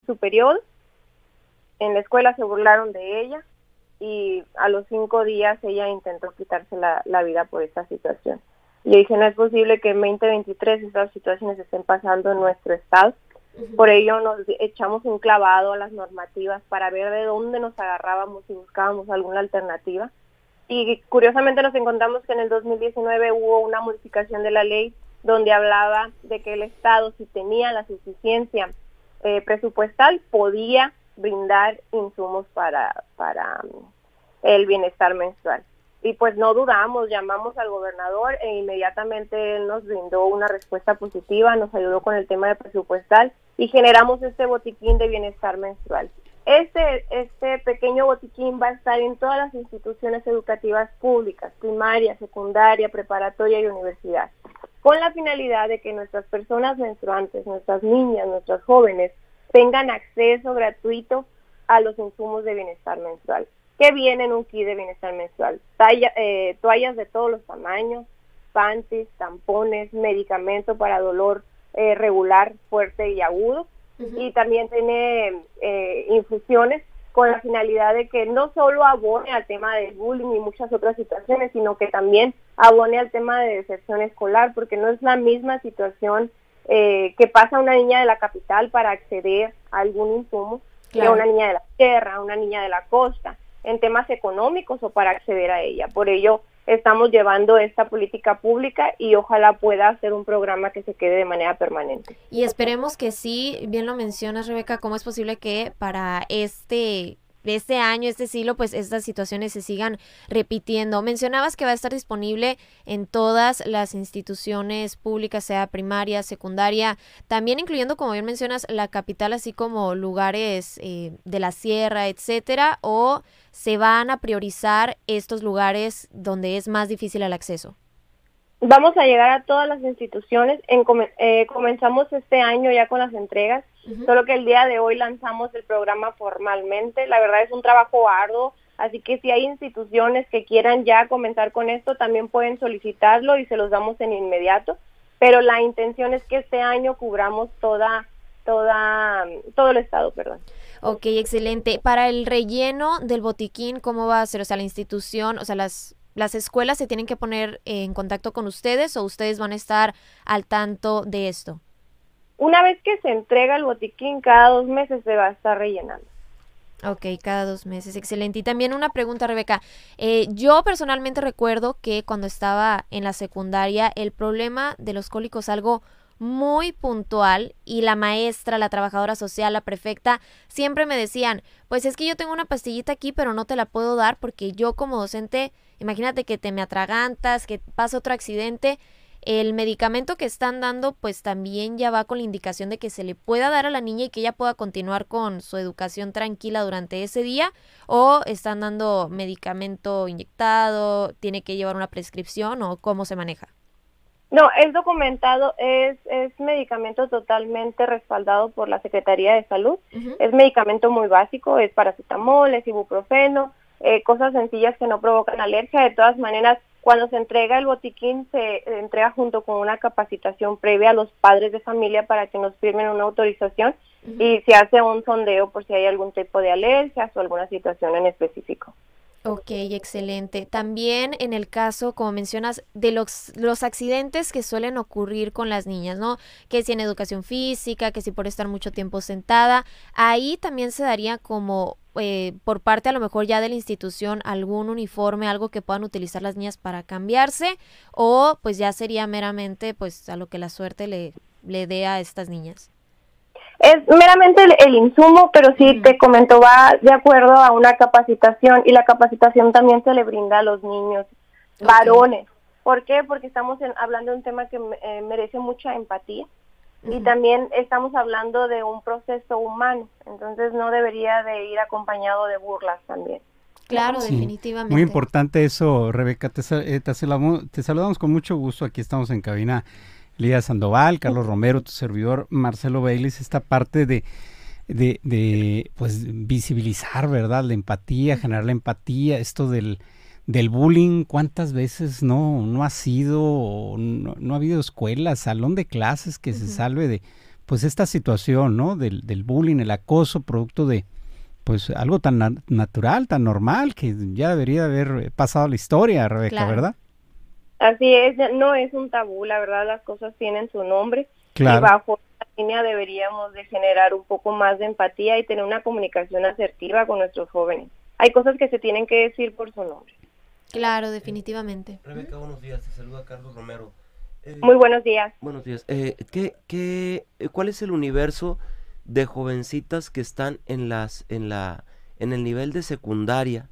su periodo, en la escuela se burlaron de ella y a los 5 días ella intentó quitarse la vida por esta situación. Y yo dije, no es posible que en 2023 estas situaciones estén pasando en nuestro estado. Por ello nos echamos un clavado a las normativas para ver de dónde nos agarrábamos y buscábamos alguna alternativa. Y curiosamente nos encontramos que en el 2019 hubo una modificación de la ley donde hablaba de que el Estado, si tenía la suficiencia presupuestal, podía brindar insumos para el bienestar menstrual. Y pues no dudamos, llamamos al gobernador e inmediatamente él nos brindó una respuesta positiva, nos ayudó con el tema de presupuestal y generamos este botiquín de bienestar menstrual. Este pequeño botiquín va a estar en todas las instituciones educativas públicas, primaria, secundaria, preparatoria y universidad, con la finalidad de que nuestras personas menstruantes, nuestras niñas, nuestras jóvenes, tengan acceso gratuito a los insumos de bienestar menstrual. ¿Qué viene en un kit de bienestar menstrual? Toallas de todos los tamaños, panties, tampones, medicamento para dolor regular, fuerte y agudo, y también tiene infusiones con la finalidad de que no solo abone al tema del bullying y muchas otras situaciones, sino que también abone al tema de deserción escolar, porque no es la misma situación que pasa una niña de la capital para acceder a algún insumo, claro, que una niña de la sierra, una niña de la costa, en temas económicos o para acceder a ella. Por ello estamos llevando esta política pública y ojalá pueda ser un programa que se quede de manera permanente. Y esperemos que sí, bien lo mencionas, Rebeca, ¿cómo es posible que para este año, este siglo, pues estas situaciones se sigan repitiendo? Mencionabas que va a estar disponible en todas las instituciones públicas, sea primaria, secundaria, también incluyendo, como bien mencionas, la capital, así como lugares de la sierra, etcétera, o se van a priorizar estos lugares donde es más difícil el acceso. Vamos a llegar a todas las instituciones. Comenzamos este año ya con las entregas, solo que el día de hoy lanzamos el programa formalmente. La verdad es un trabajo arduo, así que si hay instituciones que quieran ya comenzar con esto, también pueden solicitarlo y se los damos en inmediato. Pero la intención es que este año cubramos todo el estado, perdón. Ok, excelente. Para el relleno del botiquín, ¿cómo va a ser? O sea, la institución, o sea, ¿las escuelas se tienen que poner en contacto con ustedes o ustedes van a estar al tanto de esto? Una vez que se entrega el botiquín, cada 2 meses se va a estar rellenando. Ok, cada 2 meses, excelente. Y también una pregunta, Rebeca. Yo personalmente recuerdo que cuando estaba en la secundaria, el problema de los cólicos, algo muy puntual, y la maestra, la trabajadora social, la prefecta, siempre me decían, pues es que yo tengo una pastillita aquí, pero no te la puedo dar porque yo como docente, imagínate que te me atragantas, que pasa otro accidente, el medicamento que están dando pues también ya va con la indicación de que se le pueda dar a la niña y que ella pueda continuar con su educación tranquila durante ese día, o están dando medicamento inyectado, tiene que llevar una prescripción, o cómo se maneja. No, es documentado, es medicamento totalmente respaldado por la Secretaría de Salud. Es medicamento muy básico, es paracetamol, es ibuprofeno, cosas sencillas que no provocan alergia. De todas maneras, cuando se entrega el botiquín, se entrega junto con una capacitación previa a los padres de familia para que nos firmen una autorización y se hace un sondeo por si hay algún tipo de alergias o alguna situación en específico. Ok, excelente. También en el caso, como mencionas, de los accidentes que suelen ocurrir con las niñas, ¿no? Que si en educación física, que si por estar mucho tiempo sentada, ahí también se daría como por parte a lo mejor ya de la institución algún uniforme, algo que puedan utilizar las niñas para cambiarse, o pues ya sería meramente pues a lo que la suerte le dé a estas niñas. Es meramente el insumo, pero sí te comento, va de acuerdo a una capacitación, y la capacitación también se le brinda a los niños varones. ¿Por qué? Porque estamos hablando de un tema que merece mucha empatía y también estamos hablando de un proceso humano, entonces no debería de ir acompañado de burlas también. Claro, sí, definitivamente. Muy importante eso, Rebeca. Te saludamos con mucho gusto. Aquí estamos en cabina. Lidia Sandoval, Carlos Romero, tu servidor Marcelo Baylis. Esta parte de pues visibilizar, ¿verdad? La empatía, generar la empatía, esto del bullying. ¿Cuántas veces no ha sido, no ha habido escuela, salón de clases que se salve pues esta situación, ¿no? Del bullying, el acoso, producto de pues algo tan natural, tan normal, que ya debería haber pasado la historia, Rebeca, Claro. ¿verdad? Así es, no es un tabú, la verdad las cosas tienen su nombre y Claro. bajo esta línea deberíamos de generar un poco más de empatía y tener una comunicación asertiva con nuestros jóvenes. Hay cosas que se tienen que decir por su nombre. Claro, definitivamente. Rebeca, buenos días, te saluda Carlos Romero. Muy buenos días. Buenos días. ¿Cuál es el universo de jovencitas que están en el nivel de secundaria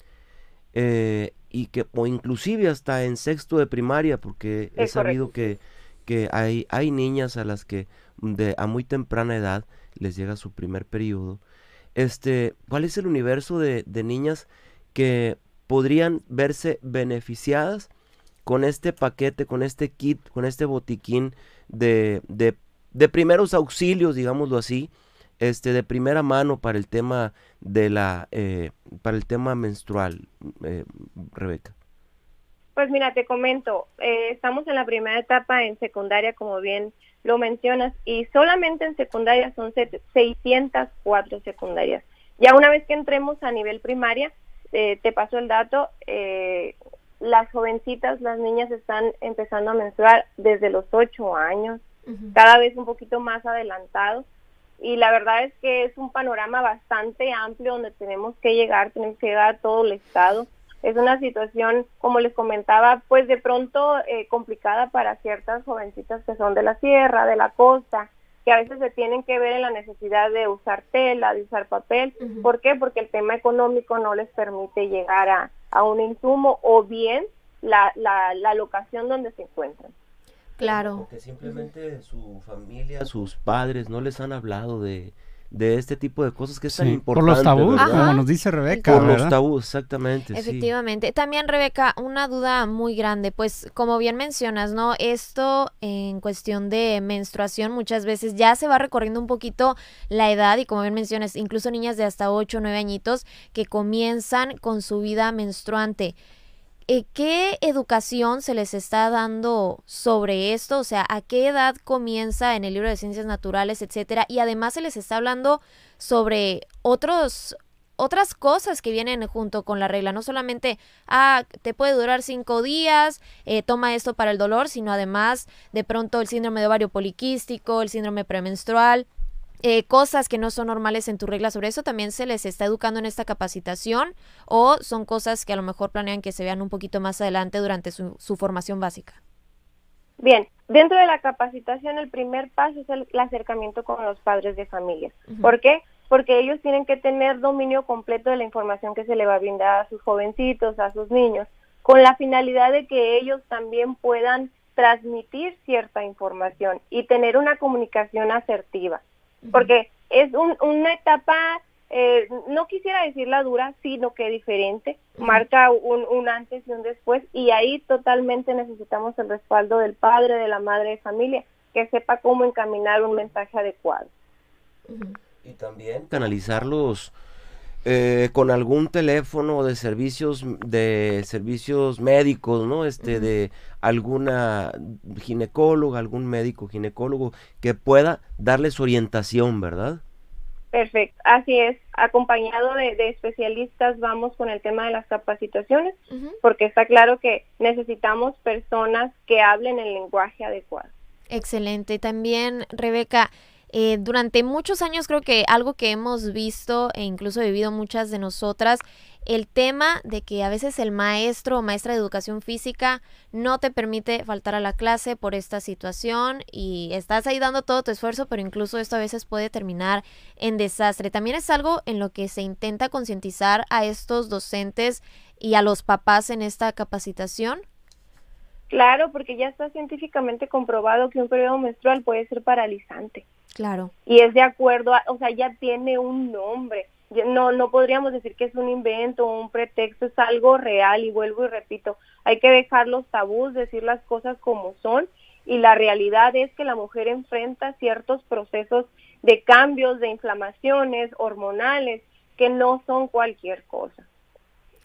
y que o inclusive hasta en sexto de primaria, porque he Es sabido correcto. que hay niñas a las que a muy temprana edad les llega su primer periodo? ¿Cuál es el universo de niñas que podrían verse beneficiadas con este paquete, con este kit, con este botiquín de primeros auxilios, digámoslo así, de primera mano para el tema para el tema menstrual, Rebeca? Pues mira, te comento, estamos en la primera etapa en secundaria, como bien lo mencionas, y solamente en secundaria son 604 secundarias. Ya una vez que entremos a nivel primaria, te paso el dato, las jovencitas, las niñas están empezando a menstruar desde los 8 años, cada vez un poquito más adelantado, y la verdad es que es un panorama bastante amplio donde tenemos que llegar a todo el estado. Es una situación, como les comentaba, pues de pronto complicada para ciertas jovencitas que son de la sierra, de la costa, que a veces se tienen que ver en la necesidad de usar tela, de usar papel. ¿Por qué? Porque el tema económico no les permite llegar a un insumo o bien la locación donde se encuentran. Claro. Porque simplemente su familia, sus padres no les han hablado de este tipo de cosas que es tan Sí, importante, por los tabús, ¿verdad? como nos dice Rebeca, Por los ¿verdad? tabús, exactamente, sí. Efectivamente. También, Rebeca, una duda muy grande, pues como bien mencionas, ¿no? Esto en cuestión de menstruación muchas veces ya se va recorriendo un poquito la edad y como bien mencionas, incluso niñas de hasta 8 o 9 añitos que comienzan con su vida menstruante. ¿Qué educación se les está dando sobre esto? O sea, ¿a qué edad comienza en el libro de ciencias naturales, etcétera? Y además se les está hablando sobre otras cosas que vienen junto con la regla. No solamente, te puede durar 5 días, toma esto para el dolor, sino además de pronto el síndrome de ovario poliquístico, el síndrome premenstrual. Cosas que no son normales en tu regla. ¿Sobre eso también se les está educando en esta capacitación o son cosas que a lo mejor planean que se vean un poquito más adelante durante su formación básica? Bien, dentro de la capacitación el primer paso es el acercamiento con los padres de familia. ¿Por qué? Porque ellos tienen que tener dominio completo de la información que se le va a brindar a sus jovencitos, a sus niños, con la finalidad de que ellos también puedan transmitir cierta información y tener una comunicación asertiva. Porque es una etapa, no quisiera decirla dura, sino que diferente, marca un antes y un después, y ahí totalmente necesitamos el respaldo del padre, de la madre de familia, que sepa cómo encaminar un mensaje adecuado. Y también canalizarlos con algún teléfono de servicios médicos, ¿no? De alguna ginecóloga, algún médico ginecólogo que pueda darles orientación, ¿verdad? Perfecto, así es. Acompañado de especialistas vamos con el tema de las capacitaciones, porque está claro que necesitamos personas que hablen el lenguaje adecuado. Excelente. También, Rebeca, durante muchos años creo que algo que hemos visto e incluso vivido muchas de nosotras, el tema de que a veces el maestro o maestra de educación física no te permite faltar a la clase por esta situación y estás ahí dando todo tu esfuerzo, pero incluso esto a veces puede terminar en desastre. También es algo en lo que se intenta concientizar a estos docentes y a los papás en esta capacitación. Claro, porque ya está científicamente comprobado que un periodo menstrual puede ser paralizante. Claro. Y es de acuerdo o sea, ya tiene un nombre. No podríamos decir que es un invento o un pretexto, es algo real y vuelvo y repito, hay que dejar los tabús, decir las cosas como son y la realidad es que la mujer enfrenta ciertos procesos de cambios, de inflamaciones hormonales que no son cualquier cosa.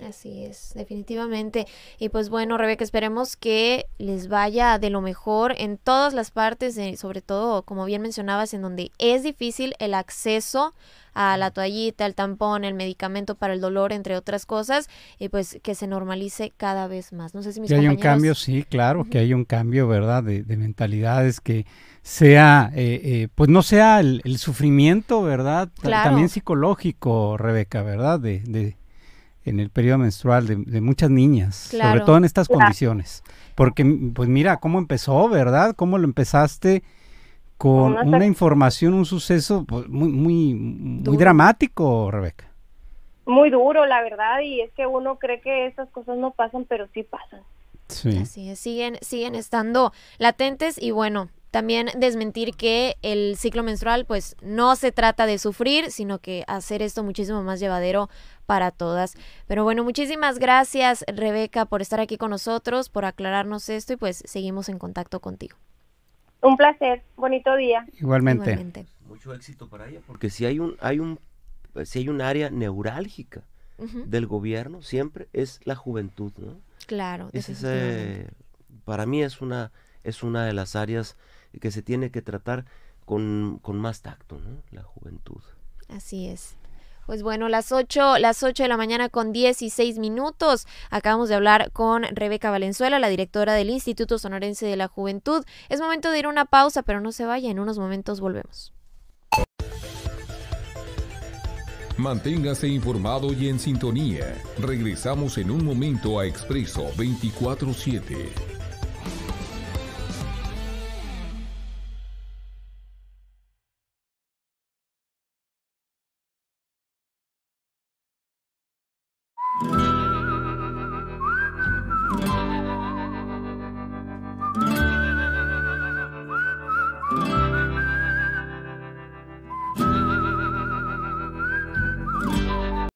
Así es, definitivamente. Y pues bueno, Rebeca, esperemos que les vaya de lo mejor en todas las partes, sobre todo, como bien mencionabas, en donde es difícil el acceso a la toallita, el tampón, el medicamento para el dolor, entre otras cosas, y pues que se normalice cada vez más. No sé si mis compañeros... Que haya un cambio, sí, claro, que haya un cambio, ¿verdad? De mentalidades, que sea, pues no sea el sufrimiento, ¿verdad? Claro. También psicológico, Rebeca, ¿verdad? En el periodo menstrual de muchas niñas, Claro. sobre todo en estas condiciones. Porque, pues mira, cómo empezó, ¿verdad? Cómo lo empezaste con una información, un suceso pues, muy dramático, Rebeca. Muy duro, la verdad, y es que uno cree que esas cosas no pasan, pero sí pasan. Sí. Así es, siguen estando latentes y bueno, también desmentir que el ciclo menstrual pues no se trata de sufrir, sino que hacer esto muchísimo más llevadero para todas. Pero bueno, muchísimas gracias, Rebeca, por estar aquí con nosotros, por aclararnos esto y pues seguimos en contacto contigo. Un placer, bonito día. Igualmente. Mucho éxito para ella, porque si hay un área neurálgica del gobierno, siempre es la juventud, ¿no? Claro. Para mí es una de las áreas que se tiene que tratar con más tacto, ¿no? La juventud. Así es. Pues bueno, las 8 de la mañana con 16 minutos. Acabamos de hablar con Rebeca Valenzuela, la directora del Instituto Sonorense de la Juventud. Es momento de ir a una pausa, pero no se vaya, en unos momentos volvemos. Manténgase informado y en sintonía. Regresamos en un momento a Expreso 24/7.